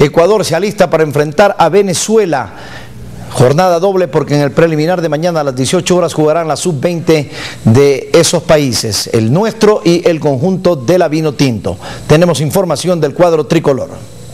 Ecuador se alista para enfrentar a Venezuela. Jornada doble porque en el preliminar de mañana a las 18 horas jugarán la sub-20 de esos países, el nuestro y el conjunto de la Vinotinto. Tenemos información del cuadro tricolor.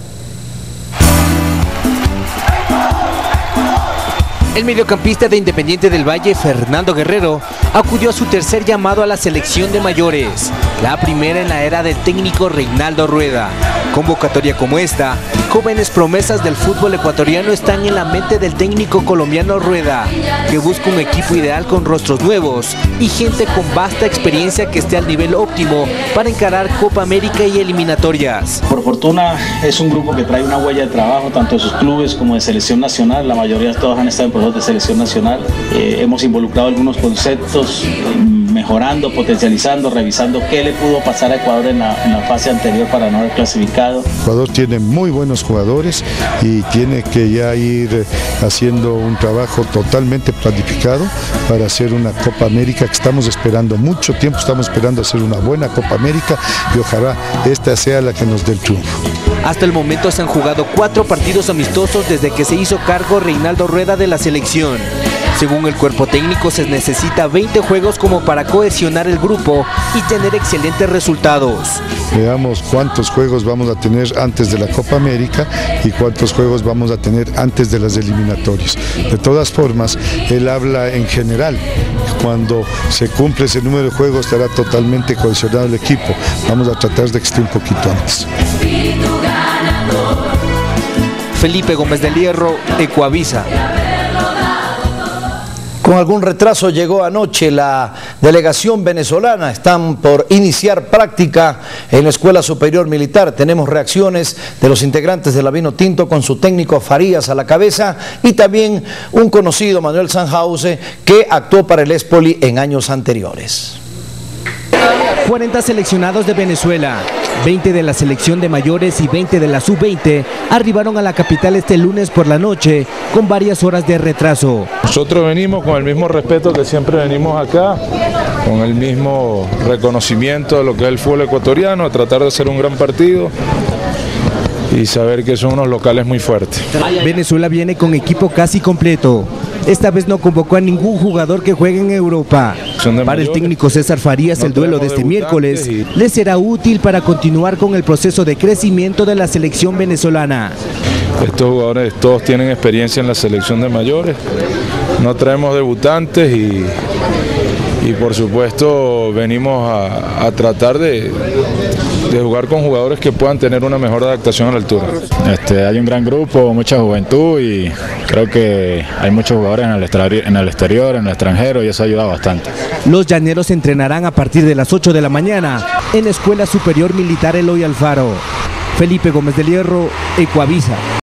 El mediocampista de Independiente del Valle, Fernando Guerrero, acudió a su tercer llamado a la selección de mayores, la primera en la era del técnico Reinaldo Rueda. Convocatoria como esta, jóvenes promesas del fútbol ecuatoriano están en la mente del técnico colombiano Rueda, que busca un equipo ideal con rostros nuevos y gente con vasta experiencia que esté al nivel óptimo para encarar Copa América y eliminatorias. Por fortuna es un grupo que trae una huella de trabajo tanto de sus clubes como de selección nacional. La mayoría de todos han estado en procesos de selección nacional. Hemos involucrado algunos conceptos, mejorando, potencializando, revisando qué le pudo pasar a Ecuador en la fase anterior para no haber clasificado. Ecuador tiene muy buenos jugadores y tiene que ya ir haciendo un trabajo totalmente planificado para hacer una Copa América que estamos esperando mucho tiempo, estamos esperando hacer una buena Copa América y ojalá esta sea la que nos dé el triunfo. Hasta el momento se han jugado 4 partidos amistosos desde que se hizo cargo Reinaldo Rueda de la selección. Según el cuerpo técnico se necesita 20 juegos como para cohesionar el grupo y tener excelentes resultados. Veamos cuántos juegos vamos a tener antes de la Copa América y cuántos juegos vamos a tener antes de las eliminatorias. De todas formas, él habla en general. Cuando se cumple ese número de juegos estará totalmente cohesionado el equipo. Vamos a tratar de que esté un poquito antes. Felipe Gómez del Hierro, Ecuavisa. Con algún retraso llegó anoche la delegación venezolana. Están por iniciar práctica en la Escuela Superior Militar. Tenemos reacciones de los integrantes de la Vinotinto con su técnico Farías a la cabeza y también un conocido, Manuel Sanjause, que actuó para el Espoli en años anteriores. 40 seleccionados de Venezuela, 20 de la selección de mayores y 20 de la sub-20 arribaron a la capital este lunes por la noche con varias horas de retraso. Nosotros venimos con el mismo respeto que siempre venimos acá, con el mismo reconocimiento de lo que es el fútbol ecuatoriano, a tratar de hacer un gran partido y saber que son unos locales muy fuertes. Venezuela viene con equipo casi completo. Esta vez no convocó a ningún jugador que juegue en Europa. Para el técnico César Farías, el duelo de este miércoles le será útil para continuar con el proceso de crecimiento de la selección venezolana. Estos jugadores todos tienen experiencia en la selección de mayores. No traemos debutantes y por supuesto venimos a tratar de jugar con jugadores que puedan tener una mejor adaptación a la altura. Hay un gran grupo, mucha juventud y creo que hay muchos jugadores en el exterior, en el extranjero y eso ayuda bastante. Los llaneros entrenarán a partir de las 8 de la mañana en la Escuela Superior Militar Eloy Alfaro. Felipe Gómez del Hierro, Ecuavisa.